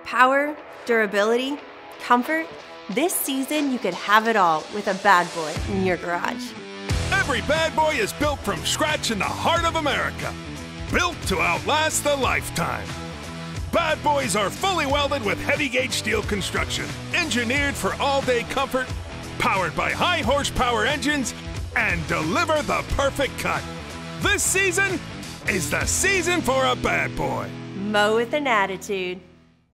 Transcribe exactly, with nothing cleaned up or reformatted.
Power, durability, comfort. This season, you could have it all with a bad boy in your garage. Every bad boy is built from scratch in the heart of America. Built to outlast the lifetime. Bad boys are fully welded with heavy gauge steel construction, engineered for all-day comfort, powered by high horsepower engines, and deliver the perfect cut. This season is the season for a bad boy. Mow with an attitude.